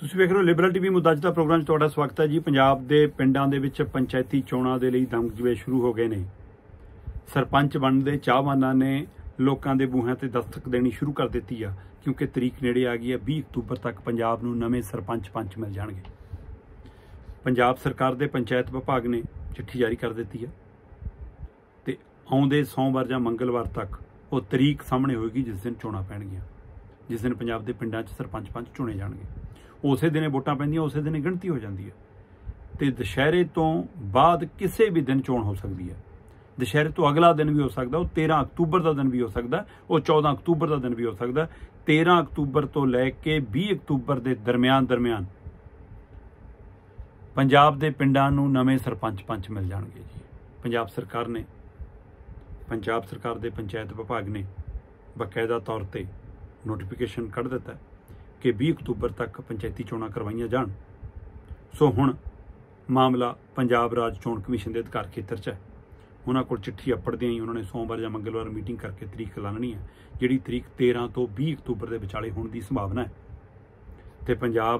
ਤੁਸੀਂ ਵੇਖ ਰਹੇ ਹੋ ਲਿਬਰਲ ਟੀਵੀ ਮੁੱਦਾ ਅੱਜ ਦਾ ਪ੍ਰੋਗਰਾਮ 'ਚ ਤੁਹਾਡਾ ਸਵਾਗਤ ਹੈ ਜੀ। ਪੰਜਾਬ ਦੇ ਪਿੰਡਾਂ ਦੇ ਵਿੱਚ ਪੰਚਾਇਤੀ ਚੋਣਾਂ ਦੇ ਲਈ ਦਮਕਜਵੇ ਸ਼ੁਰੂ ਹੋ ਗਏ ਨੇ। ਸਰਪੰਚ ਬਣਨ ਦੇ ਚਾਹਵਾਨਾਂ ਨੇ ਲੋਕਾਂ ਦੇ ਬੂਹਿਆਂ ਤੇ ਦਸਤਕ ਦੇਣੀ ਸ਼ੁਰੂ ਕਰ ਦਿੱਤੀ ਆ, ਕਿਉਂਕਿ ਤਰੀਕ ਨੇੜੇ ਆ ਗਈ ਹੈ। 20 ਅਕਤੂਬਰ ਤੱਕ ਪੰਜਾਬ ਨੂੰ ਨਵੇਂ ਸਰਪੰਚ ਪੰਚ ਮਿਲ ਜਾਣਗੇ। ਪੰਜਾਬ ਸਰਕਾਰ ਦੇ ਪੰਚਾਇਤ ਵਿਭਾਗ ਨੇ ਚਿੱਠੀ ਜਾਰੀ ਕਰ ਦਿੱਤੀ ਹੈ ਤੇ ਆਉਂਦੇ ਸੋਮਵਾਰ ਜਾਂ ਮੰਗਲਵਾਰ ਤੱਕ ਉਹ ਤਰੀਕ ਸਾਹਮਣੇ ਹੋਏਗੀ ਜਿਸ ਦਿਨ ਚੋਣਾਂ ਪੈਣਗੀਆਂ, ਜਿਸ ਦਿਨ ਪੰਜਾਬ ਦੇ ਪਿੰਡਾਂ 'ਚ ਸਰਪੰਚ ਪੰਚ ਚੁਣੇ ਜਾਣਗੇ। ਉਸੇ ਦਿਨੇ ਵੋਟਾਂ ਪੈਂਦੀਆਂ, ਉਸੇ ਦਿਨੇ ਗਿਣਤੀ ਹੋ ਜਾਂਦੀ ਹੈ ਤੇ ਦੁਸ਼ਹਿਰੇ ਤੋਂ ਬਾਅਦ ਕਿਸੇ ਵੀ ਦਿਨ ਚੋਣ ਹੋ ਸਕਦੀ ਹੈ। ਦੁਸ਼ਹਿਰੇ ਤੋਂ ਅਗਲਾ ਦਿਨ ਵੀ ਹੋ ਸਕਦਾ, ਉਹ 13 ਅਕਤੂਬਰ ਦਾ ਦਿਨ ਵੀ ਹੋ ਸਕਦਾ, ਉਹ 14 ਅਕਤੂਬਰ ਦਾ ਦਿਨ ਵੀ ਹੋ ਸਕਦਾ। 13 ਅਕਤੂਬਰ ਤੋਂ ਲੈ ਕੇ 20 ਅਕਤੂਬਰ ਦੇ ਦਰਮਿਆਨ ਪੰਜਾਬ ਦੇ ਪਿੰਡਾਂ ਨੂੰ ਨਵੇਂ ਸਰਪੰਚ ਪੰਚ ਮਿਲ ਜਾਣਗੇ ਜੀ। ਪੰਜਾਬ ਸਰਕਾਰ ਦੇ ਪੰਚਾਇਤ ਵਿਭਾਗ ਨੇ ਬਕਾਇਦਾ ਤੌਰ ਤੇ ਨੋਟੀਫਿਕੇਸ਼ਨ ਕੱਢ ਦਿੱਤਾ ਕਿ 20 ਅਕਤੂਬਰ ਤੱਕ ਪੰਚਾਇਤੀ ਚੋਣਾਂ ਕਰਵਾਈਆਂ ਜਾਣ। ਸੋ ਹੁਣ ਮਾਮਲਾ ਪੰਜਾਬ ਰਾਜ ਚੋਣ ਕਮਿਸ਼ਨ ਦੇ ਅਧਿਕਾਰ ਖੇਤਰ 'ਚ ਹੈ। ਉਹਨਾਂ ਕੋਲ ਚਿੱਠੀ ਅੱਪੜਦਿਆਂ ਹੀ ਉਹਨਾਂ ਨੇ ਸੋਮਵਾਰ ਜਾਂ ਮੰਗਲਵਾਰ ਮੀਟਿੰਗ ਕਰਕੇ ਤਰੀਕ ਐਲਾਨਣੀ ਹੈ, ਜਿਹੜੀ ਤਰੀਕ 13 ਤੋਂ 20 ਅਕਤੂਬਰ ਦੇ ਵਿਚਾਲੇ ਹੋਣ ਦੀ ਸੰਭਾਵਨਾ ਹੈ। ਤੇ ਪੰਜਾਬ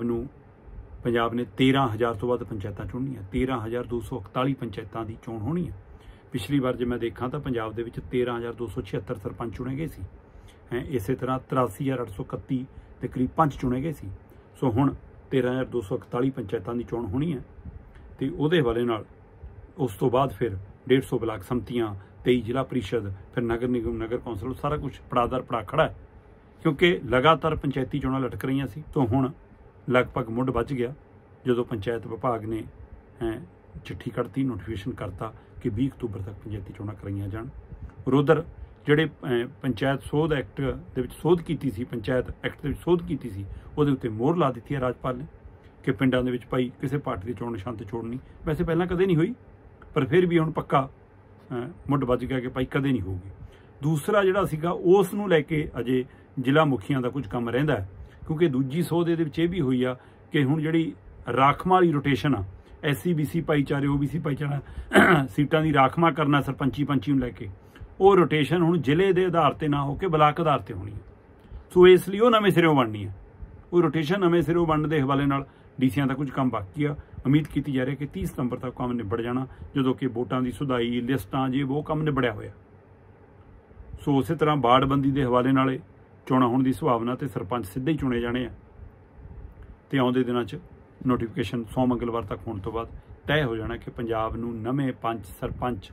ਨੇ 13,000 ਤੋਂ ਵੱਧ ਪੰਚਾਇਤਾਂ ਚੁਣਨੀਆਂ। 13,241 ਪੰਚਾਇਤਾਂ ਦੀ ਚੋਣ ਹੋਣੀ ਹੈ। ਪਿਛਲੀ ਵਾਰ ਜੇ ਮੈਂ ਦੇਖਾਂ ਤਾਂ ਪੰਜਾਬ ਦੇ ਵਿੱਚ 13,276 ਸਰਪੰਚ ਚੁਣੇ ਗਏ ਸੀ। ਇਸੇ ਤਰ੍ਹਾਂ 83,831 ਦੇ ਕਰੀਬ ਪੰਚ ਚੁਣੇ ਗਏ ਸੀ। ਸੋ ਹੁਣ 13,241 ਪੰਚਾਇਤਾਂ ਦੀ ਚੋਣ ਹੋਣੀ ਹੈ ਤੇ ਉਹਦੇ ਹਵਾਲੇ ਨਾਲ ਉਸ ਤੋਂ ਬਾਅਦ ਫਿਰ 150 ਬਲਾਕ ਸੰਮਤੀਆਂ, 23 ਜ਼ਿਲ੍ਹਾ ਪ੍ਰੀਸ਼ਦ, ਫਿਰ ਨਗਰ ਨਿਗਮ, ਨਗਰ ਕੌਂਸਲ, ਸਾਰਾ ਕੁਝ ਪੜਾ ਖੜਾ ਹੈ। ਕਿਉਂਕਿ ਲਗਾਤਾਰ ਪੰਚਾਇਤੀ ਚੋਣਾਂ ਲਟਕ ਰਹੀਆਂ ਸੀ। ਤੋਂ ਹੁਣ ਲਗਭਗ ਮੁੱਢ ਵੱਜ ਗਿਆ ਜਦੋਂ ਪੰਚਾਇਤ ਵਿਭਾਗ ਨੇ ਚਿੱਠੀ ਕੱਢਤੀ, ਨੋਟੀਫਿਕੇਸ਼ਨ ਕਰਤਾ ਕਿ 20 ਅਕਤੂਬਰ ਤੱਕ ਪੰਚਾਇਤੀ ਚੋਣਾਂ ਕਰਾਈਆਂ ਜਾਣ। ਔਰ ਉਧਰ ਜਿਹੜੇ ਪੰਚਾਇਤ ਸੋਧ ਐਕਟ ਦੇ ਵਿੱਚ ਸੋਧ ਕੀਤੀ ਸੀ, ਪੰਚਾਇਤ ਐਕਟ ਦੇ ਵਿੱਚ ਸੋਧ ਕੀਤੀ ਸੀ, ਉਹਦੇ ਉੱਤੇ ਮੋਹਰ ਲਾ ਦਿੱਤੀ ਹੈ ਰਾਜਪਾਲ ਨੇ ਕਿ ਪਿੰਡਾਂ ਦੇ ਵਿੱਚ ਭਾਈ ਕਿਸੇ ਪਾਰਟੀ ਦੀ ਚੋਣ ਨਿਸ਼ਾਨ ਤੇ ਚੋਣ ਨਹੀਂ। ਵੈਸੇ ਪਹਿਲਾਂ ਕਦੇ ਨਹੀਂ ਹੋਈ, ਪਰ ਫਿਰ ਵੀ ਹੁਣ ਪੱਕਾ ਮੁੱਢ ਵੱਜ ਗਿਆ ਕਿ ਭਾਈ ਕਦੇ ਨਹੀਂ ਹੋਊਗੀ। ਦੂਸਰਾ ਜਿਹੜਾ ਸੀਗਾ ਉਸ ਨੂੰ ਲੈ ਕੇ ਅਜੇ ਜ਼ਿਲ੍ਹਾ ਮੁਖੀਆਂ ਦਾ ਕੁਝ ਕੰਮ ਰਹਿੰਦਾ ਹੈ, ਕਿਉਂਕਿ ਦੂਜੀ ਸੋਧ ਇਹਦੇ ਵਿੱਚ ਇਹ ਵੀ ਹੋਈ ਆ ਕਿ ਹੁਣ ਜਿਹੜੀ ਰਾਖਵਾਂ ਵਾਲੀ ਰੋਟੇਸ਼ਨ ਆ, SC BC ਭਾਈਚਾਰੇ, OBC ਭਾਈਚਾਰਾ ਸੀਟਾਂ ਦੀ ਰਾਖਵਾਂ ਕਰਨਾ ਸਰਪੰਚੀ ਪੰਚੀ ਨੂੰ ਲੈ ਕੇ, ਉਹ ਰੋਟੇਸ਼ਨ ਹੁਣ ਜ਼ਿਲ੍ਹੇ ਦੇ ਆਧਾਰ ਤੇ ਨਾ ਹੋ ਕੇ ਬਲਾਕ ਆਧਾਰ ਤੇ ਹੋਣੀ ਹੈ। ਸੋ ਇਸ ਲਈ ਉਹ ਨਵੇਂ ਸਿਰੋਂ ਬਣਨੀ ਹੈ। ਉਹ ਰੋਟੇਸ਼ਨ ਨਵੇਂ ਸਿਰੋਂ ਬਣਨ ਦੇ ਹਵਾਲੇ ਨਾਲ DCਆਂ ਦਾ ਕੁਝ ਕੰਮ ਬਾਕੀ ਆ। ਉਮੀਦ ਕੀਤੀ ਜਾ ਰਹੀ ਕਿ 30 ਸਤੰਬਰ ਤੱਕ ਕੰਮ ਨਿਬੜ ਜਾਣਾ, ਜਦੋਂ ਕਿ ਵੋਟਾਂ ਦੀ ਸੁਧਾਈ, ਲਿਸਟਾਂ, ਜੇ ਉਹ ਕੰਮ ਨਿਬੜਿਆ ਹੋਇਆ। ਸੋ ਉਸੇ ਤਰ੍ਹਾਂ ਬਾੜਬੰਦੀ ਦੇ ਹਵਾਲੇ ਨਾਲ ਚੋਣਾਂ ਹੋਣ ਦੀ ਸੰਭਾਵਨਾ ਤੇ ਸਰਪੰਚ ਸਿੱਧੇ ਹੀ ਚੁਣੇ ਜਾਣੇ ਆ ਤੇ ਆਉਂਦੇ ਦਿਨਾਂ 'ਚ ਨੋਟੀਫਿਕੇਸ਼ਨ ਸੋਮ ਮੰਗਲਵਾਰ ਤੱਕ ਹੋਣ ਤੋਂ ਬਾਅਦ ਤੈਅ ਹੋ ਜਾਣਾ ਕਿ ਪੰਜਾਬ ਨੂੰ ਨਵੇਂ ਪੰਚ ਸਰਪੰਚ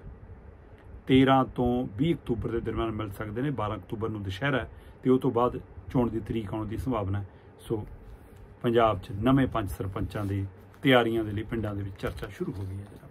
13 ਤੋਂ 20 ਅਕਤੂਬਰ ਦੇ ਦਰਮਿਆਨ ਮਿਲ ਸਕਦੇ ਨੇ। 12 ਅਕਤੂਬਰ ਨੂੰ ਦੁਸ਼ਹਿਰਾ ਤੇ ਉਹ ਤੋਂ ਬਾਅਦ ਚੋਣ ਦੀ ਤਰੀਕ ਆਉਣ ਦੀ ਸੰਭਾਵਨਾ ਹੈ। ਸੋ ਪੰਜਾਬ 'ਚ ਨਵੇਂ ਪੰਚ ਸਰਪੰਚਾਂ ਦੀ ਤਿਆਰੀਆਂ ਦੇ ਲਈ ਪਿੰਡਾਂ ਦੇ ਵਿੱਚ ਚਰਚਾ ਸ਼ੁਰੂ ਹੋ ਗਈ ਹੈ।